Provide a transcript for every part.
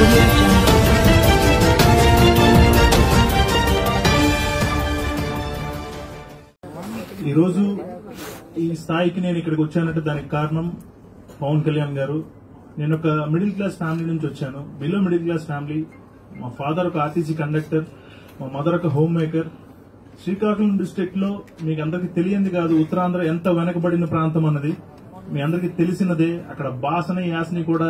ఈరోజు ఈ స్థాయికి నేను ఇక్కడికి వచ్చానంటే దానికి కారణం పవన్ కళ్యాణ్ గారు. నేను ఒక మిడిల్ క్లాస్ ఫ్యామిలీ నుంచి వచ్చాను, బిలో మిడిల్ క్లాస్ ఫ్యామిలీ. మా ఫాదర్ ఒక ఆర్టీసీ కండక్టర్, మా మదర్ ఒక హోమ్ మేకర్. శ్రీకాకుళం డిస్ట్రిక్ట్ లో మీకు అందరికి తెలియంది కాదు, ఉత్తరాంధ్ర ఎంత వెనకబడిన ప్రాంతం అన్నది మీ అందరికి తెలిసినదే. అక్కడ భాషని యాసని కూడా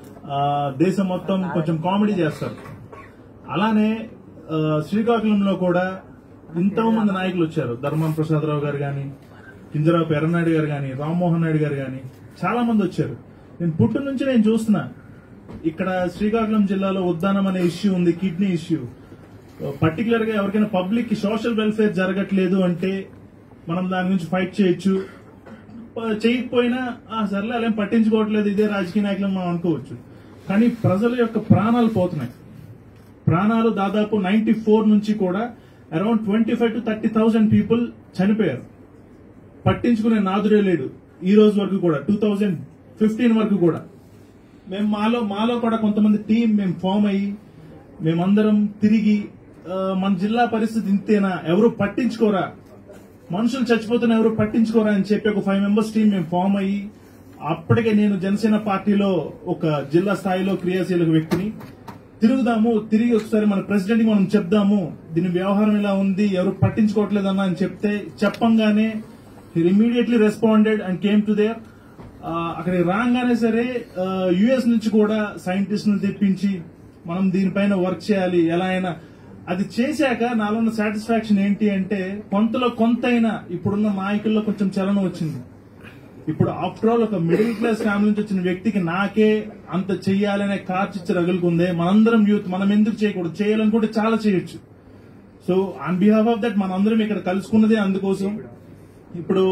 దేశం మొత్తం కొంచెం కామెడీ చేస్తారు. అలానే శ్రీకాకుళంలో కూడా ఎంతో మంది నాయకులు వచ్చారు. ధర్మాన ప్రసాదరావు గారు గాని, కింజరాపు ఎర్రనాయుడు గారు గాని, రామ్మోహన్ నాయుడు గారు గాని చాలా మంది వచ్చారు. నేను పుట్టు నుంచి నేను చూస్తున్నా ఇక్కడ శ్రీకాకుళం జిల్లాలో ఉద్దానం అనే ఇష్యూ ఉంది, కిడ్నీ ఇష్యూ. పర్టికులర్ గా ఎవరికైనా పబ్లిక్ కి సోషల్ వెల్ఫేర్ జరగట్లేదు అంటే మనం దాని గురించి ఫైట్ చేయొచ్చు. చేయకపోయినా సర్లే అలా పట్టించుకోవట్లేదు, ఇదే రాజకీయ నాయకులు మనం అనుకోవచ్చు. కానీ ప్రజల యొక్క ప్రాణాలు పోతున్నాయి. ప్రాణాలు దాదాపు 94 నుంచి కూడా అరౌండ్ 25,000 to 30,000 పీపుల్ చనిపోయారు. పట్టించుకునే నాదుడే లేడు ఈ రోజు వరకు కూడా. 2015 వరకు కూడా మేము మాలో కూడా కొంతమంది టీం మేము ఫామ్ అయ్యి మేమందరం తిరిగి మన జిల్లా పరిస్థితి ఇంతేనా, ఎవరు పట్టించుకోరా, మనుషులు చచ్చిపోతున్నా ఎవరు పట్టించుకోరా అని చెప్పి ఒక 5 members టీం మేము ఫామ్ అయ్యి, అప్పటికే నేను జనసేన పార్టీలో ఒక జిల్లా స్థాయిలో క్రియాశీలక వ్యక్తిని. తిరుగుదాము, తిరిగి ఒకసారి మన ప్రెసిడెంట్ కి మనం చెప్దాము దీని వ్యవహారం ఇలా ఉంది, ఎవరు పట్టించుకోవట్లేదన్నా అని చెప్తే చెప్పంగానే immediately responded and came to there. అక్కడికి రాగానే సరే యుఎస్ నుంచి కూడా సైంటిస్టులను తెప్పించి మనం దీనిపైన వర్క్ చేయాలి ఎలా అయినా. అది చేశాక నాలో ఉన్న సాటిస్ఫాక్షన్ ఏంటి అంటే కొంతలో కొంతైనా ఇప్పుడున్న నాయకుల్లో కొంచెం చలనం వచ్చింది. ఇప్పుడు ఆఫ్టర్ ఆల్ ఒక మిడిల్ క్లాస్ ఫ్యామిలీ నుంచి వచ్చిన వ్యక్తికి నాకే అంత చెయ్యాలనే కార్చిచ్చి రగులుకుందే. మనందరం యూత్, మనం ఎందుకు చేయకూడదు, చేయాలనుకుంటే చాలా చేయొచ్చు. So on behalf of that మనందరం ఇక్కడ కలుసుకున్నదే అందుకోసం. ఇప్పుడు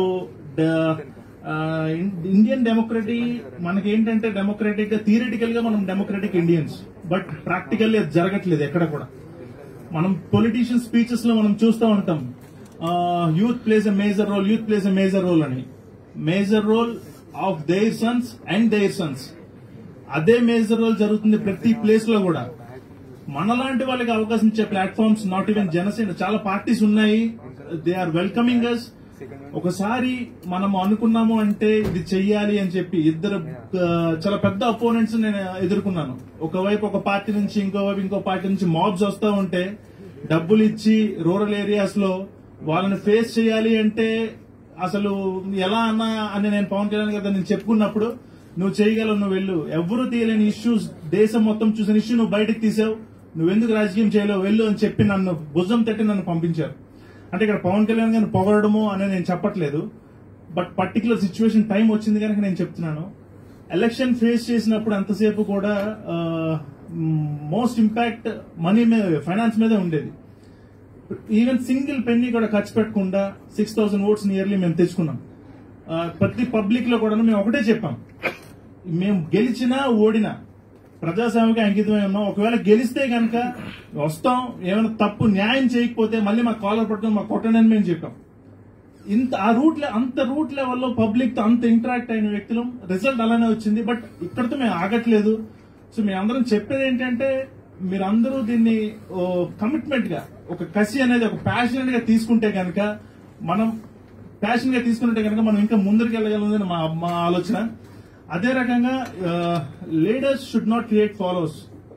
ఇండియన్ డెమోక్రసీ మనకేంటంటే డెమోక్రటిక్ గా థియరిటికల్ గా మనం డెమోక్రటిక్ ఇండియన్స్, బట్ ప్రాక్టికల్లీ అది జరగట్లేదు ఎక్కడ కూడా. మనం పొలిటీషియన్ స్పీచెస్ లో మనం చూస్తూ ఉంటాం youth plays a major role, youth plays a major role అని. Major role of their sons and their sons. అదే మేజర్ రోల్ జరుగుతుంది ప్రతి ప్లేస్ లో కూడా. మనలాంటి వాళ్ళకి అవకాశం ఇచ్చే ప్లాట్ఫామ్స్ నాట్ ఈవెన్ జనసేన, చాలా పార్టీస్ ఉన్నాయి, దే ఆర్ వెల్కమింగ్ అస్. ఒకసారి మనం అనుకున్నాము అంటే ఇది చెయ్యాలి అని చెప్పి ఇద్దరు చాలా పెద్ద అపోనెంట్స్ నేను ఎదుర్కొన్నాను. ఒకవైపు ఒక పార్టీ నుంచి, ఇంకోవైపు ఇంకో పార్టీ నుంచి మాబ్స్ వస్తూ ఉంటే డబ్బులు ఇచ్చి రూరల్ ఏరియాస్ లో వాళ్ళని ఫేస్ చేయాలి అంటే అసలు ఎలా అన్నా అని నేను పవన్ కళ్యాణ్ గారు నేను చెప్పుకున్నప్పుడు నువ్వు చేయగలవు, నువ్వు వెళ్ళు, ఎవరు తీయలేని ఇష్యూస్ దేశం మొత్తం చూసిన ఇష్యూ నువ్వు బయటకు తీసావు, నువ్వెందుకు రాజకీయం చేయలేవు, వెళ్ళు అని చెప్పి నన్ను భుజం తట్టి నన్ను పంపించారు. అంటే ఇక్కడ పవన్ కళ్యాణ్ గారిని పొగడము అని నేను చెప్పట్లేదు, బట్ పర్టికులర్ సిచ్యువేషన్ టైం వచ్చింది కనుక నేను చెప్తున్నాను. ఎలక్షన్ ఫేస్ చేసినప్పుడు అంతసేపు కూడా మోస్ట్ ఇంపాక్ట్ మనీ మీద, ఫైనాన్స్ మీదే ఉండేది. ఈవెన్ సింగిల్ పెన్నీ కూడా ఖర్చు పెట్టకుండా 6,000 votes నియర్లీ మేము తెచ్చుకున్నాం. ప్రతి పబ్లిక్ లో కూడా మేము ఒకటే చెప్పాం, మేము గెలిచినా ఓడినా ప్రజాస్వామ్యకి అంకితమై ఉన్నాం. ఒకవేళ గెలిస్తే కనుక వస్తాం, ఏమైనా తప్పు న్యాయం చేయకపోతే మళ్ళీ మా కాలర్ పట్టుకుని మా కొట్టనని మేము చెప్పాం. అంత రూట్ లెవెల్లో పబ్లిక్ తో అంత ఇంటరాక్ట్ అయిన వ్యక్తులు, రిజల్ట్ అలానే వచ్చింది. బట్ ఇక్కడితో మేము ఆగట్లేదు. సో మేము అందరం చెప్పేది ఏంటంటే మీరందరూ దీన్ని కమిట్మెంట్ గా, ఒక కసి అనేది ఒక ప్యాషనెట్ గా తీసుకుంటే కనుక, మనం ప్యాషన్ గా తీసుకుంటే కనుక మనం ఇంకా ముందరికి వెళ్ళగలదని మా ఆలోచన. అదే రకంగా leaders should not create followers,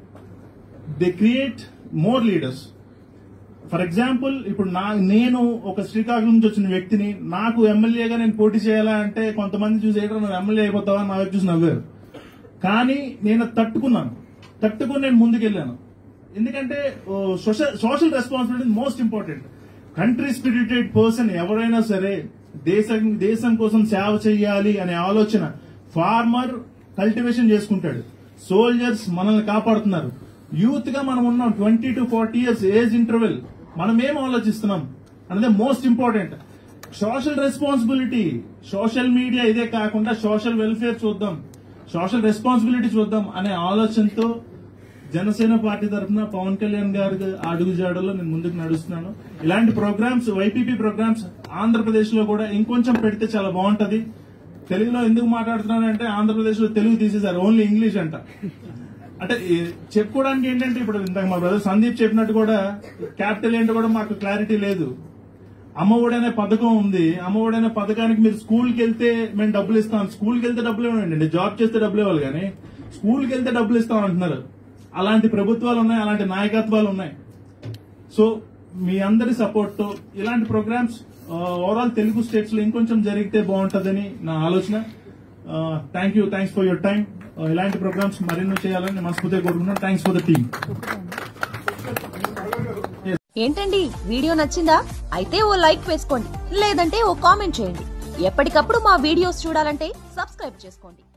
they create more leaders. For example ఇప్పుడు నేను ఒక శ్రీకాకుళం నుంచి వచ్చిన వ్యక్తిని, నాకు ఎమ్మెల్యేగా నేను పోటీ చేయాలా అంటే కొంతమంది చూసి ఏంటో నువ్వు ఎమ్మెల్యే అయిపోతావా నా వైపు చూసి నవ్వారు. కానీ నేను తట్టుకుని నేను ముందుకెళ్లాను. ఎందుకంటే social responsibility most important. Country spirited person ఎవరైనా సరే దేశం కోసం సేవ చేయాలి అనే ఆలోచన, ఫార్మర్ కల్టివేషన్ చేసుకుంటాడు, సోల్జర్స్ మనల్ని కాపాడుతున్నారు, యూత్ గా మనం ఉన్నాం 20 to 40 years ఏజ్ ఇంటర్వెల్, మనం ఏం ఆలోచిస్తున్నాం అనేది most important. Social responsibility, social media ఇదే కాకుండా సోషల్ వెల్ఫేర్ చూద్దాం, సోషల్ రెస్పాన్సిబిలిటీ చూద్దాం అనే ఆలోచనతో జనసేన పార్టీ తరఫున పవన్ కళ్యాణ్ గారి అడుగుజాడలో నేను ముందుకు నడుస్తున్నాను. ఇలాంటి ప్రోగ్రామ్స్, వైపీపీ ప్రోగ్రామ్స్ ఆంధ్రప్రదేశ్ లో కూడా ఇంకొంచెం పెడితే చాలా బాగుంటది. తెలుగులో ఎందుకు మాట్లాడుతున్నానంటే ఆంధ్రప్రదేశ్ లో తెలుగు తీసేశారు, ఓన్లీ ఇంగ్లీష్ అంట. అంటే చెప్పుకోవడానికి ఏంటంటే ఇప్పుడు ఇందాక మా బ్రదర్ సందీప్ చెప్పినట్టు కూడా క్యాపిటల్ ఏంటో కూడా మాకు క్లారిటీ లేదు. అమ్మఒడి అనే పథకం ఉంది. అమ్మఒడి అనే పథకానికి మీరు స్కూల్కి వెళ్తే మేము డబ్బులు ఇస్తాం, స్కూల్కి వెళ్తే డబ్బులు ఇవ్వండి, జాబ్ చేస్తే డబ్బులు ఇవ్వాలి, కానీ స్కూల్కి వెళ్తే డబ్బులు ఇస్తాం అంటున్నారు. అలాంటి ప్రభుత్వాలు ఉన్నాయి, అలాంటి నాయకత్వాలు ఉన్నాయి. సో మీ అందరి సపోర్ట్ తో ఇలాంటి ప్రోగ్రామ్స్ ఓవరాల్ తెలుగు స్టేట్స్ లో ఇంకొంచెం జరిగితే బాగుంటుందని నా ఆలోచన. Thanks for your time. ఇలాంటి ప్రోగ్రామ్స్ మరెన్నో చేయాలని మనస్ఫూర్తిగా కోరుకుంటున్నాను. Thanks for the team. ఏంటండి, వీడియో నచ్చిందా? అయితే ఓ లైక్ వేసుకోండి, లేదంటే ఓ కామెంట్ చేయండి. ఎప్పటికప్పుడు మా వీడియోస్ చూడాలంటే సబ్స్క్రైబ్ చేసుకోండి.